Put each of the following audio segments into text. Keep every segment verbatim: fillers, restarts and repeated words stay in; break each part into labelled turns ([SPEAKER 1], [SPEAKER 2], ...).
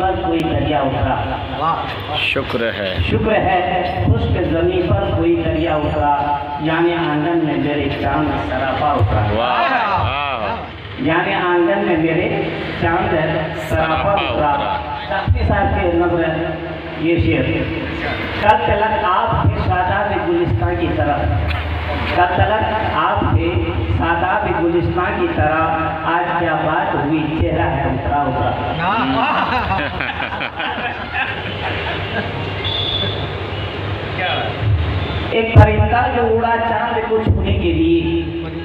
[SPEAKER 1] पर कोई दरिया उतरा,
[SPEAKER 2] शुक्र है
[SPEAKER 1] शुक्र है खुश्क जमीन पर कोई दरिया उतरा, यानी आंगन में मेरे चांद सरापा उतरा। यानी आंगन में मेरे चांद सरापा उतरा। तख्ती साहब के नजर ये शेर, कल तलक आप थे शादाब गुलिस्तान की तरफ, कल तलक आप थे शादाब गुलिस्तान की तरह, आज क्या बात हुई चेहरा है उतरा उतरा। एक परिंदा जो उड़ा चांद को छूने के लिए,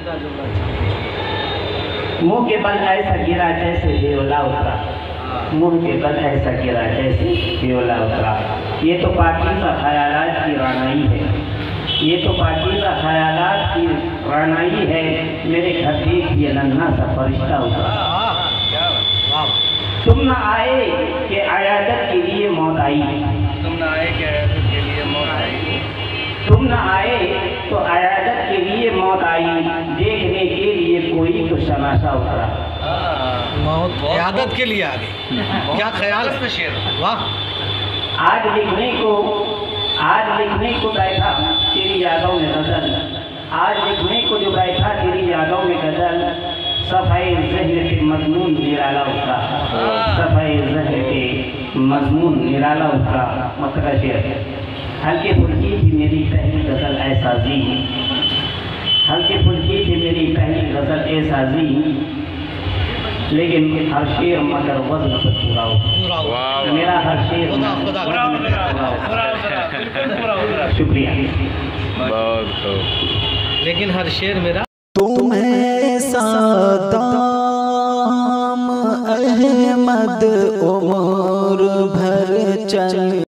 [SPEAKER 1] मुंह के बल ऐसा गिरा जैसे बेओला उतरा, मुंह के बल ऐसा गिरा जैसे बेओला उतरा। ये तो पाकीज़ा ख्यालात की रानाई है, ये तो पाकीज़ा ख्यालात की रानाई है, मेरे घर देख ये नन्हा सा फरिश्ता उतरा। तुम न आए कि अयादत के लिए मौत आई,
[SPEAKER 3] तुम न आए कि अयादत के लिए मौत आई,
[SPEAKER 1] तुम न आए तो अयादत के लिए मौत आई, देखने के लिए कोई तो शनाशा उतरा।
[SPEAKER 4] मौत अयादत के लिए आ गई, क्या ख्याल है शेर, वाह।
[SPEAKER 1] आज लिखने को आज लिखने को बैठा तेरी यादों में गजल, आज लिखने को जो बैठा तेरी यादों में गजल, सफ़ाई ज़हन के मजमून निराला उतरा, सफ़ाई ज़हन के मजमून निराला उतरा। मतलब शेर, हल्के फुल्की थी मेरी पहली गज़ल एसाजी, हल्के फुल्की थी मेरी पहली गज़ल एसाजी, लेकिन हर शेर मगर वज़न पर पूरा हो, मेरा हर शेर शुक्रिया
[SPEAKER 2] बहुत।
[SPEAKER 4] लेकिन हर शेर मेरा
[SPEAKER 5] तुम्हें सदाम अहमद उम्र भर चल